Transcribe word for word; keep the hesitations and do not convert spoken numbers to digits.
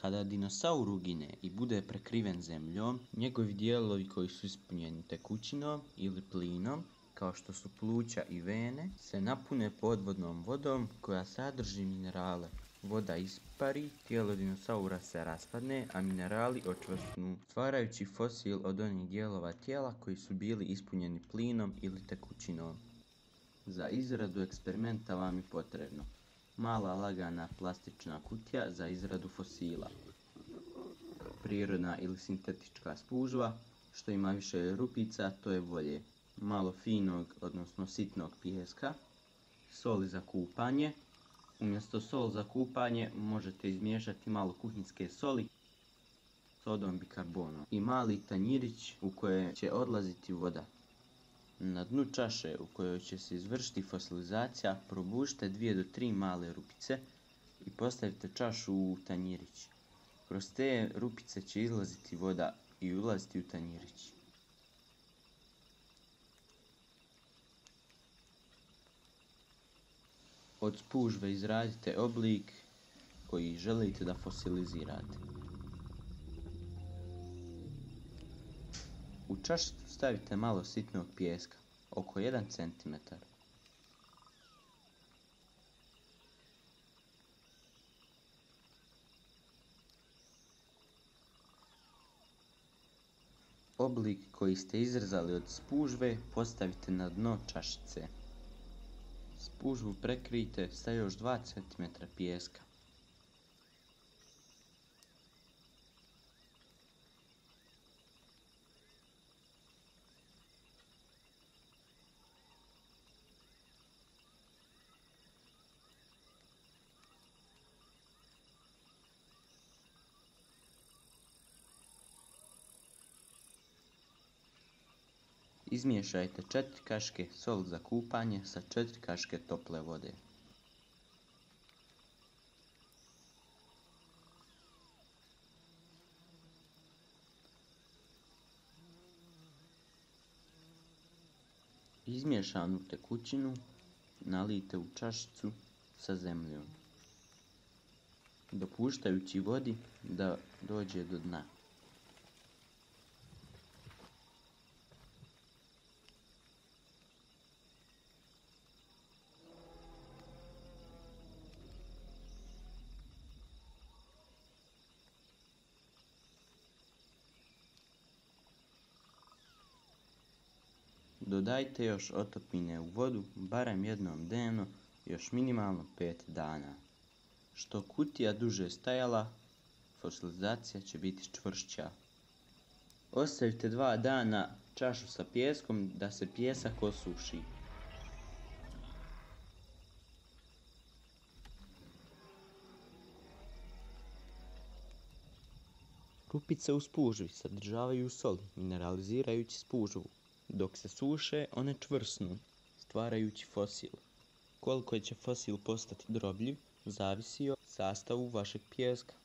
Kada dinosaur ugine i bude prekriven zemljom, njegovi dijelovi koji su ispunjeni tekućinom ili plinom, kao što su pluća i vene, se napune podvodnom vodom koja sadrži minerale. Voda ispari, tijelo dinosaura se raspadne, a minerali očvrsnu, stvarajući fosil od onih dijelova tijela koji su bili ispunjeni plinom ili tekućinom. Za izradu eksperimenta vam je potrebno mala lagana plastična kutija za izradu fosila, prirodna ili sintetička spužva, što ima više rupica to je bolje, malo finog, odnosno sitnog pijeska, soli za kupanje. Umjesto sol za kupanje možete izmiješati malo kuhinjske soli, sodom bikarbonom i mali tanjirić u koje će odlaziti voda. Na dnu čaše u kojoj će se izvršiti fosilizacija probušite dvije do tri male rupice i postavite čašu u tanjirić. Kroz te rupice će izlaziti voda i ulaziti u tanjirić. Od spužve izradite oblik koji želite da fosilizirate. U čašicu stavite malo sitnog pijeska, oko jedan centimetar. Oblik koji ste izrezali od spužve postavite na dno čašice. Spužvu prekrijte sa još dva centimetra pijeska. Izmiješajte četiri kašike soli za kupanje sa četiri kašike tople vode. Izmiješanu tekućinu nalijte u čašicu sa zemljom, dopuštajući vodi da dođe do dna. Dodajte još otopine u vodu barem jednom dnevno još minimalno pet dana. Što kutija duže stajala, fosilizacija će biti čvršća. Ostavite dva dana čašu sa pijeskom da se pijesak osuši. Rupice u spužvi sadržavaju sol, mineralizirajući spužvu. Dok se suše, one čvrsnu, stvarajući fosil. Koliko će fosil postati drobljiv, zavisi od sastavu vašeg pijeska.